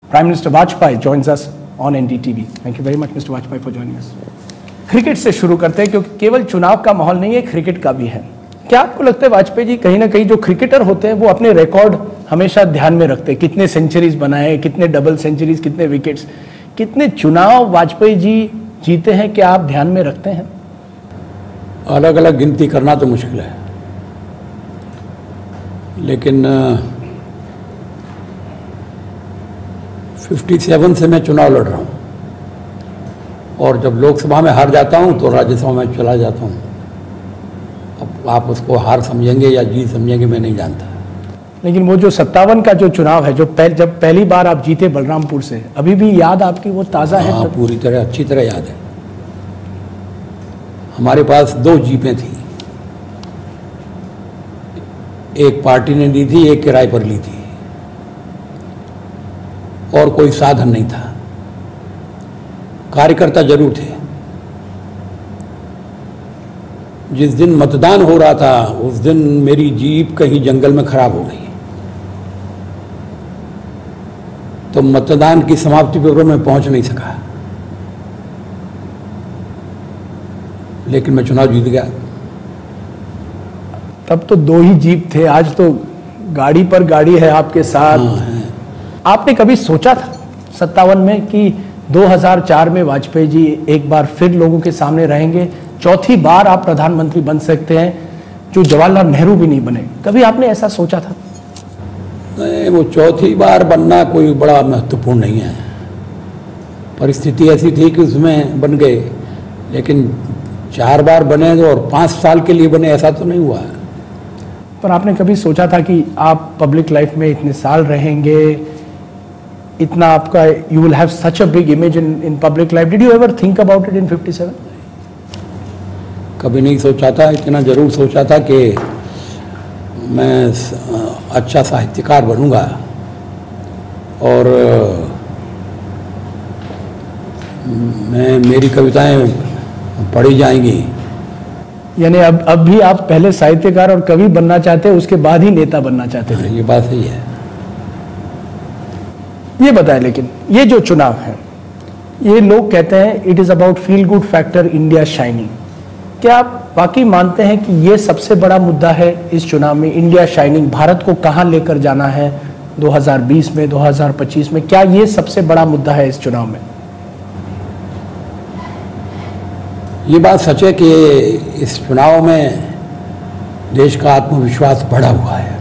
Prime Minister Vajpayee joins us on NDTV. Thank you very much, Mr. Vajpayee, for joining us. Cricket से शुरू करते हैं क्योंकि केवल चुनाव का माहौल नहीं है, क्रिकेट का भी है। क्या आपको लगता है वाजपेयी जी कहीं ना कहीं जो क्रिकेटर होते हैं वो अपने रिकॉर्ड हमेशा ध्यान में रखते हैं? कितने सेंचुरीज बनाए, कितने डबल सेंचुरीज, कितने विकेट्स, कितने चुनाव वाजपेयी जी जीते हैं, क्या आप ध्यान में रखते हैं? अलग अलग गिनती करना तो मुश्किल है, लेकिन 57 से मैं चुनाव लड़ रहा हूँ और जब लोकसभा में हार जाता हूँ तो राज्यसभा में चला जाता हूँ। अब आप उसको हार समझेंगे या जीत समझेंगे मैं नहीं जानता। लेकिन वो जो 57 का जो चुनाव है, जब पहली बार आप जीते बलरामपुर से, अभी भी याद आपकी वो ताज़ा है? हाँ, पूरी तरह अच्छी तरह याद है। हमारे पास 2 जीपें थी, एक पार्टी ने दी थी, एक किराए पर ली थी और कोई साधन नहीं था। कार्यकर्ता जरूर थे। जिस दिन मतदान हो रहा था उस दिन मेरी जीप कहीं जंगल में खराब हो गई, तो मतदान की समाप्ति पर मैं पहुंच नहीं सका, लेकिन मैं चुनाव जीत गया। तब तो 2 ही जीप थे, आज तो गाड़ी पर गाड़ी है आपके साथ। हाँ, आपने कभी सोचा था 57 में कि 2004 में वाजपेयी जी एक बार फिर लोगों के सामने रहेंगे, चौथी बार आप प्रधानमंत्री बन सकते हैं, जो जवाहरलाल नेहरू भी नहीं बने? कभी आपने ऐसा सोचा था? नहीं, वो चौथी बार बनना कोई बड़ा महत्वपूर्ण नहीं है। परिस्थिति ऐसी थी कि उसमें बन गए, लेकिन 4 बार बने और 5 साल के लिए बने, ऐसा तो नहीं हुआ। पर आपने कभी सोचा था कि आप पब्लिक लाइफ में इतने साल रहेंगे, इतना आपका, you will have such a big image in public life? Did you ever think about it in 57? कभी नहीं सोचा था। इतना जरूर सोचा था कि मैं अच्छा साहित्यकार बनूंगा और मेरी कविताएं पढ़ी जाएंगी। यानी अब भी आप पहले साहित्यकार और कवि बनना चाहते हैं, उसके बाद ही नेता बनना चाहते थे? ये बात सही है। ये बताएं, लेकिन ये जो चुनाव है, ये लोग कहते हैं it is about feel good factor, India shining. क्या आप वाकई मानते हैं कि ये सबसे बड़ा मुद्दा है इस चुनाव में, इंडिया शाइनिंग? भारत को कहां लेकर जाना है 2020 में, 2025 में? क्या ये सबसे बड़ा मुद्दा है इस चुनाव में? ये बात सच है कि इस चुनाव में देश का आत्मविश्वास बढ़ा हुआ है।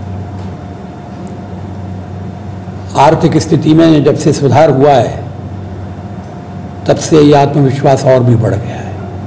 आर्थिक स्थिति में जब से सुधार हुआ है तब से ये आत्मविश्वास और भी बढ़ गया है।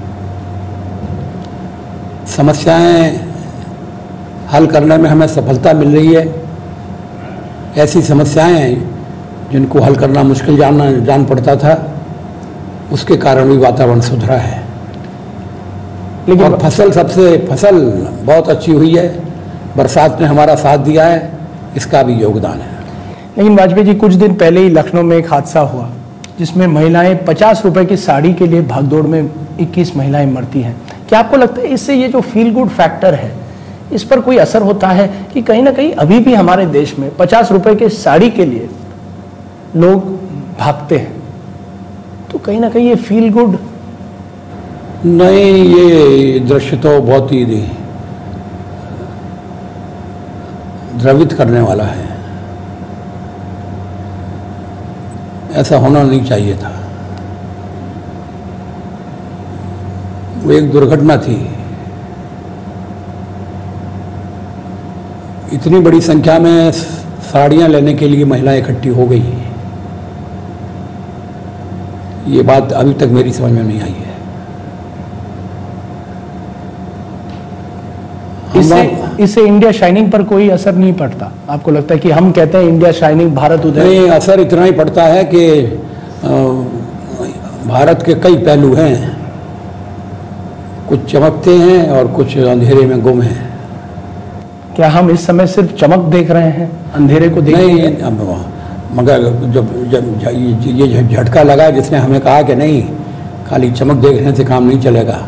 समस्याएं हल करने में हमें सफलता मिल रही है। ऐसी समस्याएं जिनको हल करना मुश्किल जान पड़ता था, उसके कारण भी वातावरण सुधरा है। लेकिन और फसल बहुत अच्छी हुई है। बरसात ने हमारा साथ दिया है, इसका भी योगदान है। लेकिन वाजपेयी जी, कुछ दिन पहले ही लखनऊ में एक हादसा हुआ जिसमें महिलाएं 50 रुपए की साड़ी के लिए भागदौड़ में 21 महिलाएं मरती हैं। क्या आपको लगता है इससे ये जो फील गुड फैक्टर है, इस पर कोई असर होता है कि कहीं ना कहीं अभी भी हमारे देश में 50 रुपए के साड़ी के लिए लोग भागते हैं? तो कहीं ना कहीं ये फील गुड नहीं, ये दृश्य तो बहुत ही द्रवित करने वाला है। ऐसा होना नहीं चाहिए था। वो एक दुर्घटना थी। इतनी बड़ी संख्या में साड़ियां लेने के लिए महिलाएं इकट्ठी हो गई, ये बात अभी तक मेरी समझ में नहीं आई है। इससे इंडिया शाइनिंग पर कोई असर नहीं पड़ता? आपको लगता है कि हम कहते हैं इंडिया शाइनिंग, भारत उदय? नहीं, असर इतना ही पड़ता है कि भारत के कई पहलू हैं, कुछ चमकते हैं और कुछ अंधेरे में गुम हैं। क्या हम इस समय सिर्फ चमक देख रहे हैं, अंधेरे को देख रहे हैं? मगर जब ये झटका लगा जिसने हमें कहा कि नहीं, खाली चमक देखने से काम नहीं चलेगा,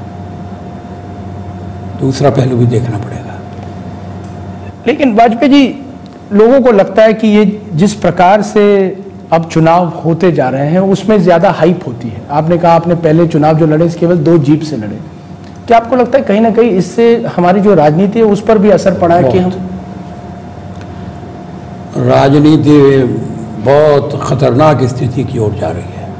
दूसरा पहलू भी देखना पड़ेगा। लेकिन वाजपेयी जी, लोगों को लगता है कि ये जिस प्रकार से अब चुनाव होते जा रहे हैं उसमें ज़्यादा हाइप होती है। आपने कहा आपने पहले चुनाव जो लड़े केवल 2 जीप से लड़े, क्या आपको लगता है कहीं ना कहीं इससे हमारी जो राजनीति है उस पर भी असर पड़ा है कि हम राजनीति बहुत खतरनाक स्थिति की ओर जा रही है।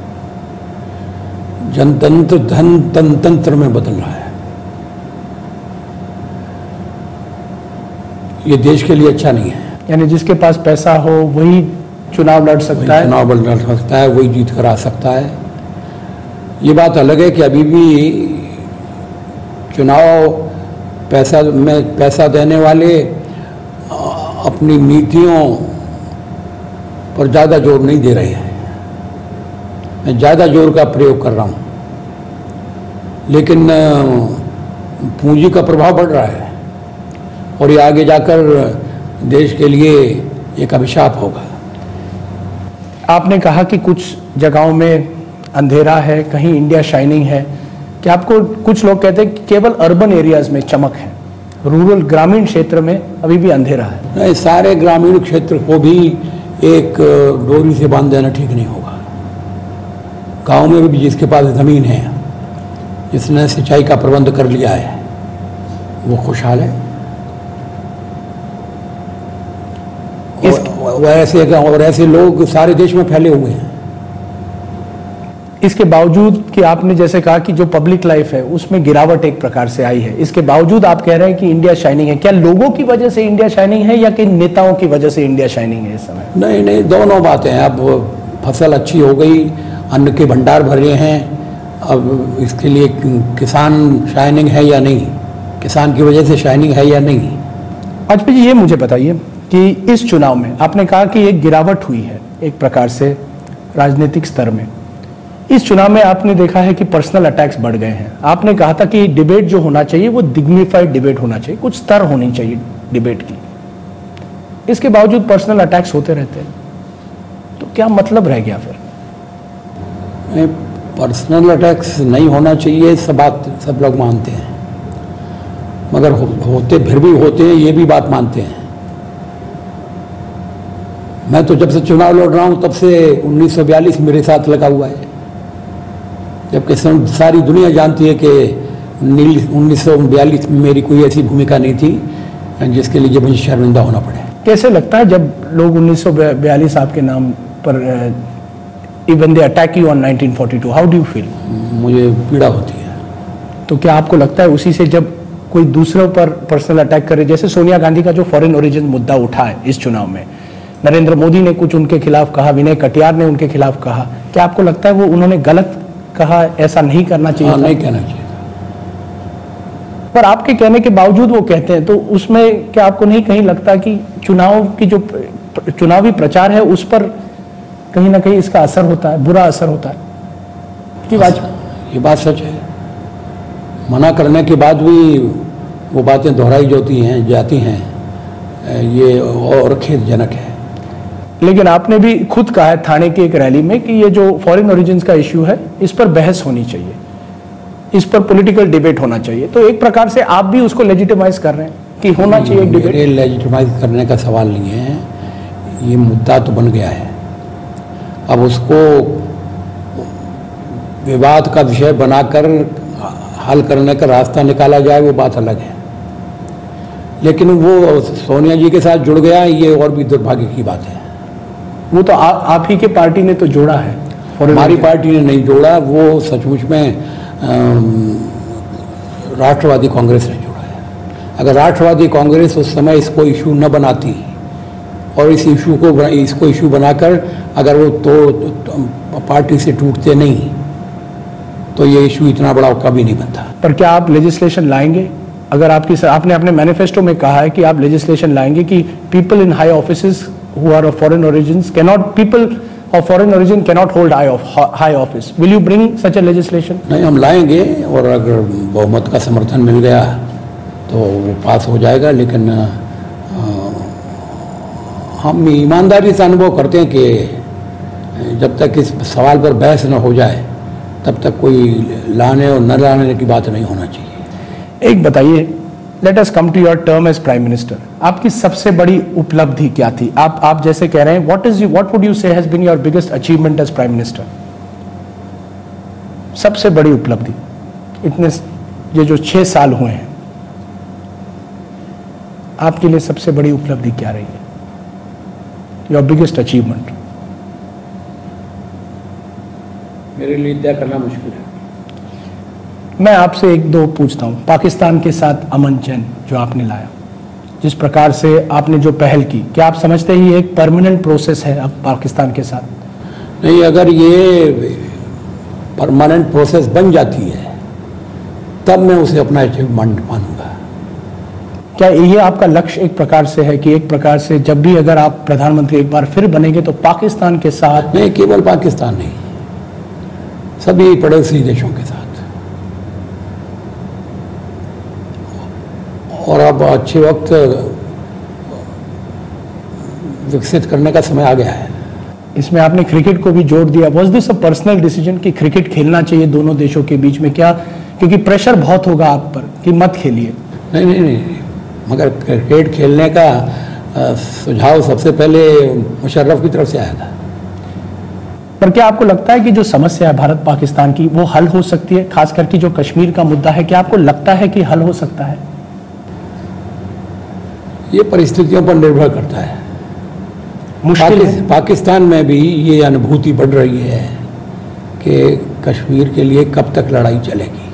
जनतंत्र धन तंत्र में बदल रहा है। ये देश के लिए अच्छा नहीं है। यानी जिसके पास पैसा हो वही चुनाव लड़ सकता है, चुनाव लड़ सकता है, वही जीत कर आ सकता है। ये बात अलग है कि अभी भी चुनाव पैसा देने वाले अपनी नीतियों पर ज़्यादा जोर नहीं दे रहे हैं। मैं ज़्यादा जोर का प्रयोग कर रहा हूँ, लेकिन पूंजी का प्रभाव बढ़ रहा है और ये आगे जाकर देश के लिए एक अभिशाप होगा। आपने कहा कि कुछ जगहों में अंधेरा है, कहीं इंडिया शाइनिंग है। क्या आपको कुछ लोग कहते हैं कि केवल अर्बन एरियाज में चमक है, रूरल ग्रामीण क्षेत्र में अभी भी अंधेरा है? नहीं, सारे ग्रामीण क्षेत्र को भी एक डोरी से बांध देना ठीक नहीं होगा। गांव में भी जिसके पास ज़मीन है, जिसने सिंचाई का प्रबंध कर लिया है, वो खुशहाल है। और ऐसे लोग सारे देश में फैले हुए हैं। इसके बावजूद कि आपने जैसे कहा कि जो पब्लिक लाइफ है उसमें गिरावट एक प्रकार से आई है, इसके बावजूद आप कह रहे हैं कि इंडिया शाइनिंग है। क्या लोगों की वजह से इंडिया शाइनिंग है या कि नेताओं की वजह से इंडिया शाइनिंग है इस समय? नहीं नहीं, दोनों बातें हैं। अब फसल अच्छी हो गई, अन्न के भंडार भरे हैं, अब इसके लिए किसान शाइनिंग है या नहीं, किसान की वजह से शाइनिंग है या नहीं? वाजपेयी जी, ये मुझे बताइए कि इस चुनाव में आपने कहा कि एक गिरावट हुई है एक प्रकार से राजनीतिक स्तर में। इस चुनाव में आपने देखा है कि पर्सनल अटैक्स बढ़ गए हैं। आपने कहा था कि डिबेट जो होना चाहिए वो डिग्निफाइड डिबेट होना चाहिए, कुछ स्तर होनी चाहिए डिबेट की। इसके बावजूद पर्सनल अटैक्स होते रहते हैं, तो क्या मतलब रह गया फिर? पर्सनल अटैक्स नहीं होना चाहिए, सब लोग मानते हैं, मगर होते फिर भी होते हैं, ये भी बात मानते हैं। मैं तो जब से चुनाव लड़ रहा हूं तब से 1942 मेरे साथ लगा हुआ है, जबकि सारी दुनिया जानती है कि 1942 में मेरी कोई ऐसी भूमिका नहीं थी जिसके लिए मुझे शर्मिंदा होना पड़े। कैसे लगता है जब लोग 1942 आपके नाम पर even they attack you on 1942, how do you feel? मुझे पीड़ा होती है। तो क्या आपको लगता है उसी से जब कोई दूसरों पर पर्सनल अटैक करे, जैसे सोनिया गांधी का जो फॉरेन ओरिजिन मुद्दा उठा है इस चुनाव में, नरेंद्र मोदी ने कुछ उनके खिलाफ कहा, विनय कटियार ने उनके खिलाफ कहा, क्या आपको लगता है वो उन्होंने गलत कहा, ऐसा नहीं करना चाहिए? नहीं कहना चाहिए। पर आपके कहने के बावजूद वो कहते हैं, तो उसमें क्या आपको नहीं कहीं लगता कि चुनाव की जो चुनावी प्रचार है उस पर कहीं ना कहीं इसका असर होता है, बुरा असर होता है? कि ये बात सच है। मना करने के बाद भी वो बातें दोहराई जाती हैं, ये और खेदजनक है। लेकिन आपने भी खुद कहा है थाने की एक रैली में कि ये जो फॉरेन ओरिजिन्स का इश्यू है इस पर बहस होनी चाहिए, इस पर पॉलिटिकल डिबेट होना चाहिए। तो एक प्रकार से आप भी उसको लेजिटिमाइज कर रहे हैं कि होना चाहिए एक डिबेट। लेजिटिमाइज करने का सवाल नहीं है, ये मुद्दा तो बन गया है। अब उसको विवाद का विषय बनाकर हल करने का रास्ता निकाला जाए, वो बात अलग है। लेकिन वो सोनिया जी के साथ जुड़ गया, ये और भी दुर्भाग्य की बात है। वो तो आप ही के पार्टी ने तो जोड़ा है, हमारी पार्टी ने नहीं जोड़ा, वो सचमुच में राष्ट्रवादी कांग्रेस ने जोड़ा है। अगर राष्ट्रवादी कांग्रेस उस समय इसको इशू न बनाती और इसको इशू बनाकर अगर वो तो पार्टी से टूटते नहीं, तो ये इशू इतना बड़ा कभी नहीं बनता। पर क्या आप लेजिस्लेशन लाएंगे? अगर आपने अपने मैनिफेस्टो में कहा है कि आप लेजिस्लेशन लाएंगे कि people in high offices who are of foreign origins people of foreign origin cannot hold high office, will you bring such a legislation? नहीं, हम लाएंगे और अगर बहुमत का समर्थन मिल गया तो वो पास हो जाएगा। लेकिन हम ईमानदारी से अनुभव करते हैं कि जब तक इस सवाल पर बहस न हो जाए तब तक कोई लाने और न लाने की बात नहीं होना चाहिए। एक बताइए let us come to your term as prime minister. आपकी सबसे बड़ी उपलब्धि क्या थी? आप जैसे कह रहे हैं, what would you say has been your biggest achievement as prime minister? सबसे बड़ी उपलब्धि इतने ये जो 6 साल हुए हैं, आपके लिए सबसे बड़ी उपलब्धि क्या रही है? Your biggest achievement? मेरे लिए तय करना मुश्किल है। मैं आपसे एक दो पूछता हूं। पाकिस्तान के साथ अमन चैन जो आपने लाया, जिस प्रकार से आपने जो पहल की, क्या आप समझते हैं ये एक परमानेंट प्रोसेस है अब पाकिस्तान के साथ? नहीं, अगर ये परमानेंट प्रोसेस बन जाती है तब मैं उसे अपना अचीवमेंट मानूंगा। क्या ये आपका लक्ष्य एक प्रकार से है कि एक प्रकार से जब भी अगर आप प्रधानमंत्री एक बार फिर बनेंगे तो पाकिस्तान के साथ? नहीं, केवल पाकिस्तान नहीं, सभी पड़ोसी देशों के साथ। और अब अच्छे वक्त विकसित करने का समय आ गया है। इसमें आपने क्रिकेट को भी जोड़ दिया। Was this a personal decision कि क्रिकेट खेलना चाहिए दोनों देशों के बीच में? क्या क्योंकि प्रेशर बहुत होगा आप पर कि मत खेलिए? नहीं नहीं नहीं, मगर क्रिकेट खेलने का सुझाव सबसे पहले मुशर्रफ की तरफ से आया था। पर क्या आपको लगता है कि जो समस्या है भारत पाकिस्तान की वो हल हो सकती है? खास करके जो कश्मीर का मुद्दा है, क्या आपको लगता है कि हल हो सकता है? ये परिस्थितियों पर निर्भर करता है। मुश्किल है। पाकिस्तान में भी ये अनुभूति बढ़ रही है कि कश्मीर के लिए कब तक लड़ाई चलेगी।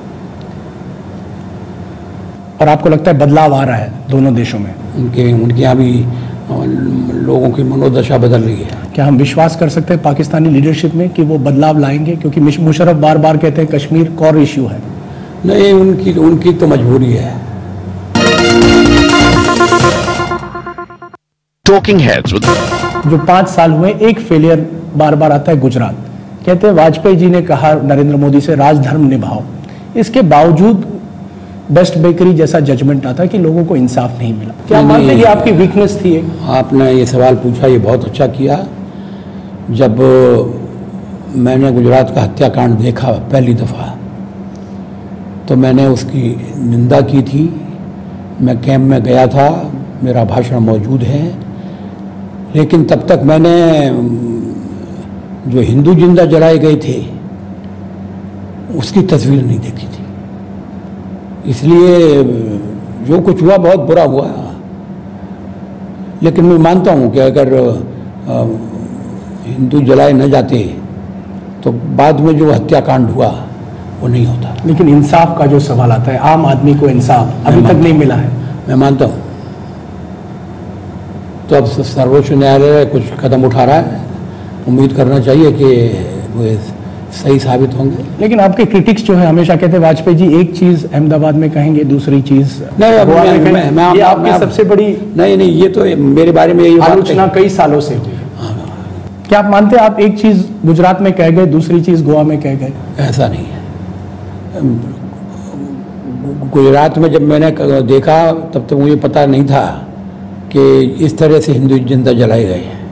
और आपको लगता है बदलाव आ रहा है दोनों देशों में? उनके यहाँ भी लोगों की मनोदशा बदल रही है। क्या हम विश्वास कर सकते हैं पाकिस्तानी लीडरशिप में कि वो बदलाव लाएंगे? क्योंकि मुशर्रफ बार बार कहते हैं कश्मीर कोर इश्यू है। नहीं, उनकी तो मजबूरी है। टॉकिंग हेड्स जो 5 साल हुए, एक फेलियर बार बार आता है गुजरात। कहते हैं वाजपेयी जी ने कहा नरेंद्र मोदी से राजधर्म निभाओ, इसके बावजूद बेस्ट बेकरी जैसा जजमेंट आता है कि लोगों को इंसाफ नहीं मिला। क्या मानते हैं कि आपकी वीकनेस थी? आपने ये सवाल पूछा, ये बहुत अच्छा किया। जब मैंने गुजरात का हत्याकांड देखा पहली दफ़ा तो मैंने उसकी निंदा की थी। मैं कैंप में गया था, मेरा भाषण मौजूद है, लेकिन तब तक मैंने जो हिंदू जिंदा जलाए गए थे उसकी तस्वीर नहीं देखी थी। इसलिए जो कुछ हुआ बहुत बुरा हुआ, लेकिन मैं मानता हूँ कि अगर हिंदू जलाए न जाते तो बाद में जो हत्याकांड हुआ वो नहीं होता। लेकिन इंसाफ का जो सवाल आता है, आम आदमी को इंसाफ अभी तक नहीं मिला है। मैं मानता हूँ। तो अब सर्वोच्च न्यायालय कुछ कदम उठा रहा है, उम्मीद करना चाहिए कि वो सही साबित होंगे। लेकिन आपके क्रिटिक्स जो है हमेशा कहते हैं वाजपेयी जी एक चीज अहमदाबाद में कहेंगे, दूसरी चीज नहीं, ये आपकी सबसे बड़ी नहीं, ये तो मेरे बारे में आलोचना कई सालों से हुई। क्या आप मानते हैं आप एक चीज गुजरात में कह गए, दूसरी चीज गोवा में कह गए? ऐसा नहीं है। गुजरात में जब मैंने देखा तब तक मुझे पता नहीं था कि इस तरह से हिंदू जिंदा जलाए गए हैं,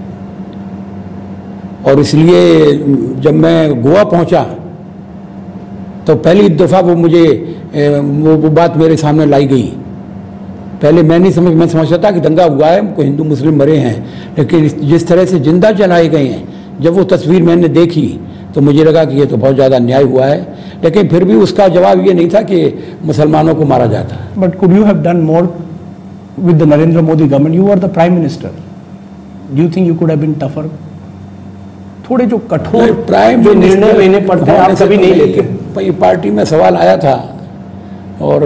और इसलिए जब मैं गोवा पहुंचा तो पहली दफ़ा वो बात मेरे सामने लाई गई। पहले मैं समझता था कि दंगा हुआ है, कोई हिंदू मुस्लिम मरे हैं, लेकिन जिस तरह से जिंदा जलाए गए हैं, जब वो तस्वीर मैंने देखी तो मुझे लगा कि ये तो बहुत ज़्यादा अन्याय हुआ है। लेकिन फिर भी उसका जवाब ये नहीं था कि मुसलमानों को मारा जाता। But could you have done more with the Narendra Modi government? You were the prime minister. Do you think you could have been tougher? थोड़े जो कठोर प्राइम जो निर्णय लेने पड़ते हैं आप कभी नहीं लेते? भाई पार्टी में सवाल आया था और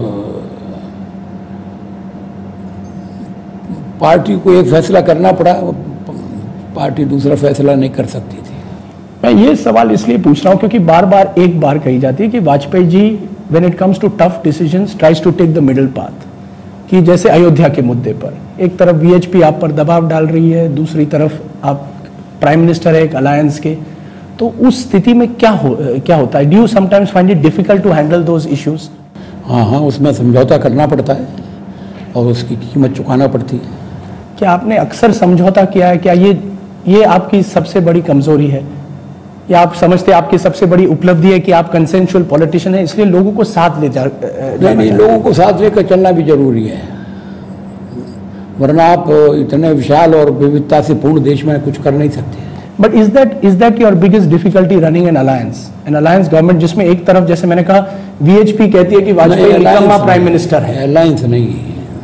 पार्टी को एक फैसला करना पड़ा, पार्टी दूसरा फैसला नहीं कर सकती थी। मैं ये सवाल इसलिए पूछ रहा हूँ क्योंकि बार बार एक बार कही जाती है कि Vajpayee ji when it comes to tough decisions tries to take the middle path, कि जैसे अयोध्या के मुद्दे पर एक तरफ वीएचपी आप पर दबाव डाल रही है, दूसरी तरफ आप प्राइम मिनिस्टर है एक अलायंस के, तो उस स्थिति में क्या होता है? Do you sometimes find it difficult to handle those issues? हाँ, उसमें समझौता करना पड़ता है और उसकी कीमत चुकाना पड़ती है। क्या आपने अक्सर समझौता किया है? क्या ये आपकी सबसे बड़ी कमजोरी है या आप समझते हैं आपकी सबसे बड़ी उपलब्धि है कि आप कंसेंशुअल पॉलिटिशियन हैं, इसलिए लोगों को साथ ले जा नहीं, लोगों को साथ लेकर चलना भी जरूरी है, वरना आप इतने विशाल और विविधता से पूर्ण देश में कुछ कर नहीं सकते। But is that your biggest difficulty running an alliance government, जिसमें एक तरफ जैसे मैंने कहा वीएचपी कहती है कि वाजपेयी निकम्मा प्राइम मिनिस्टर है। अलायंस नहीं,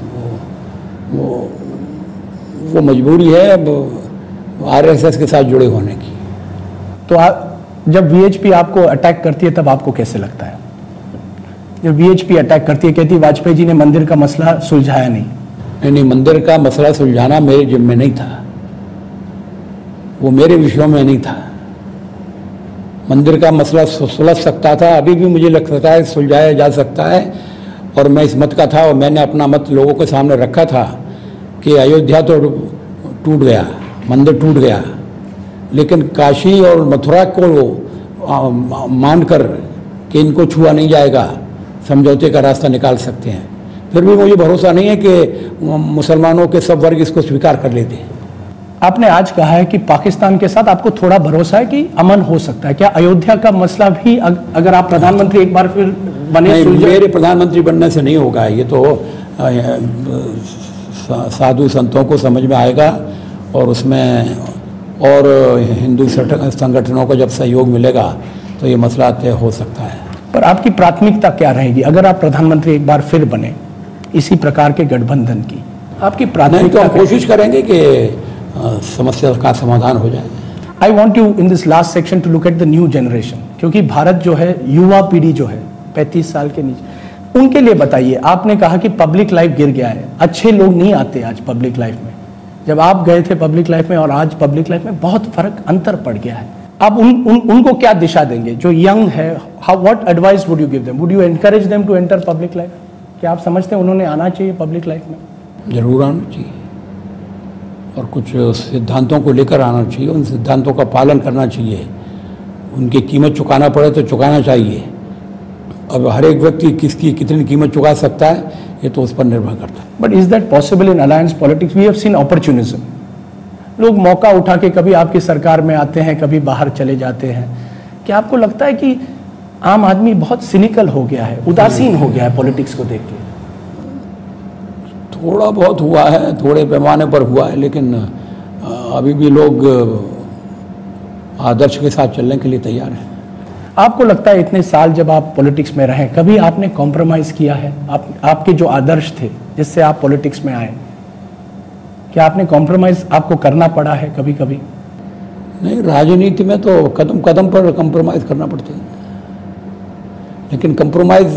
वो मजबूरी है अब आरएसएस के साथ जुड़े होने की। तो जब वीएचपी आपको अटैक करती है तब आपको कैसे लगता है? जब वीएचपी अटैक करती है, कहती है वाजपेयी जी ने मंदिर का मसला सुलझाया नहीं, मंदिर का मसला सुलझाना मेरे जिम्मे नहीं था, वो मेरे विषयों में नहीं था। मंदिर का मसला सुलझ सकता था, अभी भी मुझे लगता है सुलझाया जा सकता है, और मैं इस मत का था और मैंने अपना मत लोगों के सामने रखा था कि अयोध्या तो टूट गया, मंदिर टूट गया, लेकिन काशी और मथुरा को मानकर कि इनको छुआ नहीं जाएगा, समझौते का रास्ता निकाल सकते हैं। फिर भी मुझे भरोसा नहीं है कि मुसलमानों के सब वर्ग इसको स्वीकार कर लेते हैं। आपने आज कहा है कि पाकिस्तान के साथ आपको थोड़ा भरोसा है कि अमन हो सकता है, क्या अयोध्या का मसला भी अगर आप प्रधानमंत्री एक बार फिर बने? मेरे प्रधानमंत्री बनने से नहीं होगा, ये तो साधु संतों को समझ में आएगा, और उसमें और हिंदू संगठनों को जब सहयोग मिलेगा तो ये मसला तय हो सकता है। पर आपकी प्राथमिकता क्या रहेगी अगर आप प्रधानमंत्री एक बार फिर बने इसी प्रकार के गठबंधन की? आपकी प्राथमिकता? तो कोशिश करेंगे कि समस्या का समाधान हो जाए। I want you in this last section to look at the new generation, क्योंकि भारत जो है, युवा पीढ़ी जो है 35 साल के नीचे, उनके लिए बताइए। आपने कहा कि पब्लिक लाइफ गिर गया है, अच्छे लोग नहीं आते आज पब्लिक लाइफ में। जब आप गए थे पब्लिक लाइफ में और आज पब्लिक लाइफ में बहुत फर्क, अंतर पड़ गया है। आप उनको क्या दिशा देंगे जो यंग है? What advice would you give them? Would you encourage them to enter public life? क्या आप समझते हैं उन्होंने आना चाहिए पब्लिक लाइफ में? जरूर आना चाहिए, और कुछ सिद्धांतों को लेकर आना चाहिए, उन सिद्धांतों का पालन करना चाहिए, उनकी कीमत चुकाना पड़े तो चुकाना चाहिए। अब हर एक व्यक्ति किसकी कितनी कीमत चुका सकता है ये तो उस पर निर्भर करता है। But is that possible in alliance politics? We have seen opportunism, लोग मौका उठा के कभी आपकी सरकार में आते हैं, कभी बाहर चले जाते हैं। क्या आपको लगता है कि आम आदमी बहुत सिनिकल हो गया है, उदासीन हो गया है पॉलिटिक्स को देख के? थोड़ा बहुत हुआ है, थोड़े पैमाने पर हुआ है, लेकिन अभी भी लोग आदर्श के साथ चलने के लिए तैयार हैं। आपको लगता है इतने साल जब आप पॉलिटिक्स में रहे, कभी आपने कॉम्प्रोमाइज किया है? आपके जो आदर्श थे जिससे आप पॉलिटिक्स में आए, क्या आपने कॉम्प्रोमाइज आपको करना पड़ा है कभी कभी? नहीं, राजनीति में तो कदम कदम पर कॉम्प्रोमाइज करना पड़ता है, लेकिन कॉम्प्रोमाइज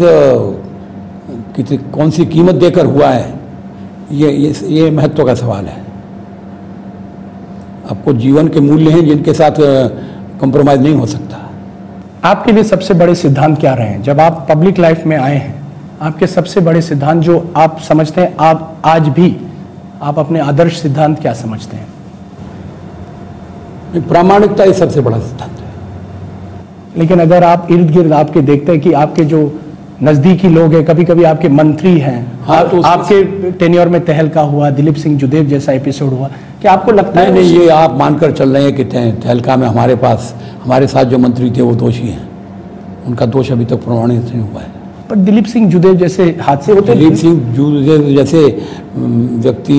कौन सी कीमत देकर हुआ है ये महत्व का सवाल है। आपको जीवन के मूल्य हैं जिनके साथ कॉम्प्रोमाइज नहीं हो सकता। आपके लिए सबसे बड़े सिद्धांत क्या रहे हैं जब आप पब्लिक लाइफ में आए हैं? आपके सबसे बड़े सिद्धांत जो आप समझते हैं, आप आज भी आप अपने आदर्श सिद्धांत क्या समझते हैं? प्रामाणिकता ही सबसे बड़ा सिद्धांत है। लेकिन अगर आप इर्द गिर्द आपके देखते हैं कि आपके जो नजदीकी लोग हैं, कभी कभी आपके मंत्री हैं, हाँ, तो आपके टेन्योर में तहलका हुआ, दिलीप सिंह जुदेव जैसा एपिसोड हुआ, क्या आपको लगता है? नहीं, ये आप मानकर चल रहे हैं कि तहलका में हमारे साथ जो मंत्री थे वो दोषी हैं, उनका दोष अभी तक प्रमाणित नहीं हुआ है। पर दिलीप सिंह जुदेव जैसे हादसे होते, दिलीप सिंह जुदेव जैसे व्यक्ति,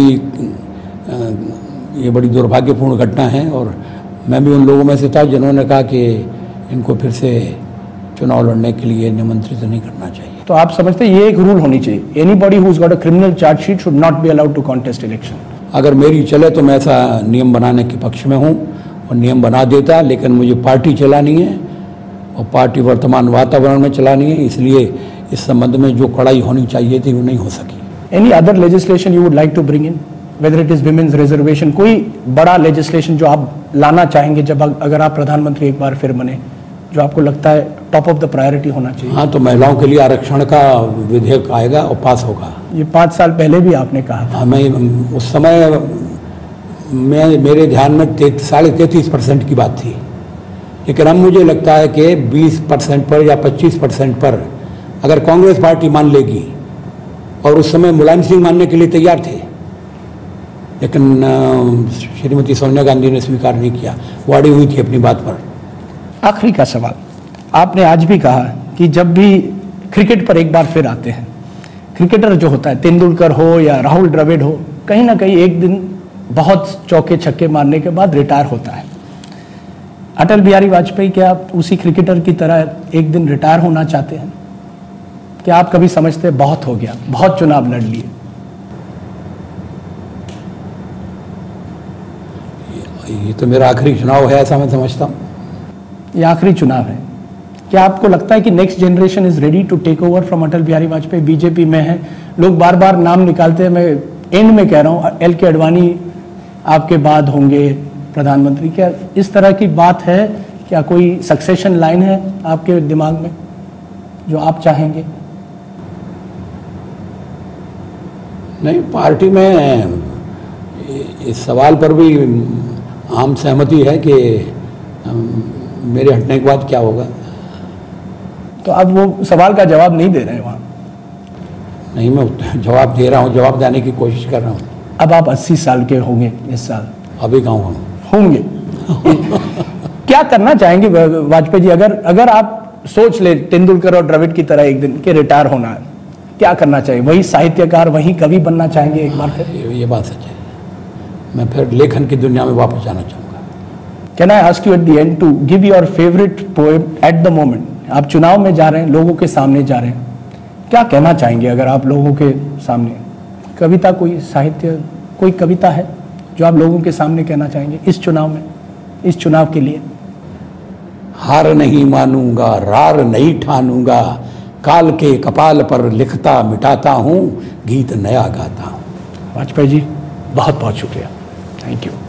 ये बड़ी दुर्भाग्यपूर्ण घटना है, और मैं भी उन लोगों में से था जिन्होंने कहा कि इनको फिर से चुनाव लड़ने के लिए निमंत्रित नहीं करना चाहिए। तो आप समझते हैं ये एक रूल होनी चाहिए, anybody who has got a criminal chargesheet should not be allowed to contest election? अगर मेरी चले तो मैं ऐसा नियम बनाने के पक्ष में हूँ और नियम बना देता, लेकिन मुझे पार्टी चलानी है और पार्टी वर्तमान वातावरण में चलानी है, इसलिए इस संबंध में जो कड़ाई होनी चाहिए थी वो नहीं हो सकी। Any other legislation you would like to bring in, whether it is women's reservation, कोई बड़ा लेजिस्लेशन जो आप लाना चाहेंगे जब अगर आप प्रधानमंत्री एक बार फिर बने, जो आपको लगता है टॉप ऑफ द प्रायोरिटी होना चाहिए? हाँ, तो महिलाओं के लिए आरक्षण का विधेयक आएगा और पास होगा। ये 5 साल पहले भी आपने कहा था। मैं उस समय मेरे ध्यान में 33.5% की बात थी, लेकिन अब मुझे लगता है कि 20% पर या 25% पर अगर कांग्रेस पार्टी मान लेगी, और उस समय मुलायम सिंह मानने के लिए तैयार थे, लेकिन श्रीमती सोनिया गांधी ने स्वीकार नहीं किया, वो अड़ी हुई थी अपनी बात पर। आखिरी का सवाल, आपने आज भी कहा कि जब भी क्रिकेट पर एक बार फिर आते हैं, क्रिकेटर जो होता है, तेंदुलकर हो या राहुल द्रविड़ हो, कहीं ना कहीं एक दिन बहुत चौके छक्के मारने के बाद रिटायर होता है। अटल बिहारी वाजपेयी, क्या आप उसी क्रिकेटर की तरह एक दिन रिटायर होना चाहते हैं? क्या आप कभी समझते हैं बहुत हो गया, बहुत चुनाव लड़ लिए? ये तो मेरा आखिरी चुनाव है, ऐसा मैं समझता हूँ। ये आखिरी चुनाव है। क्या आपको लगता है कि next generation is ready to take over from Atal Bihari Vajpayee? BJP में है, लोग बार बार नाम निकालते हैं, मैं एंड में कह रहा हूँ एल के अडवाणी आपके बाद होंगे प्रधानमंत्री। क्या इस तरह की बात है? क्या कोई सक्सेशन लाइन है आपके दिमाग में जो आप चाहेंगे? नहीं, पार्टी में इस सवाल पर भी आम सहमति है कि मेरे हटने के बाद क्या होगा। तो अब वो सवाल का जवाब नहीं दे रहे हैं वहाँ? नहीं, मैं जवाब दे रहा हूँ, जवाब देने की कोशिश कर रहा हूँ। अब आप 80 साल के होंगे इस साल? अभी गाँव होंगे। क्या करना चाहेंगे वाजपेयी जी, अगर आप सोच ले तेंदुलकर और द्रविड़ की तरह एक दिन के रिटायर होना है, क्या करना चाहिए? वही साहित्यकार, वही कवि बनना चाहेंगे एक बार फिर? ये बात सच है, मैं फिर लेखन की दुनिया में वापस जाना चाहूँगा। Can I ask you at the end to give your favourite poem at the moment? आप चुनाव में जा रहे हैं, लोगों के सामने जा रहे हैं, क्या कहना चाहेंगे अगर आप लोगों के सामने? कविता, कोई साहित्य, कोई कविता है जो आप लोगों के सामने कहना चाहेंगे इस चुनाव में, इस चुनाव के लिए? हार नहीं मानूंगा, रार नहीं ठानूंगा, काल के कपाल पर लिखता मिटाता हूँ, गीत नया गाता हूँ। वाजपेयी जी, बहुत बहुत शुक्रिया, थैंक यू।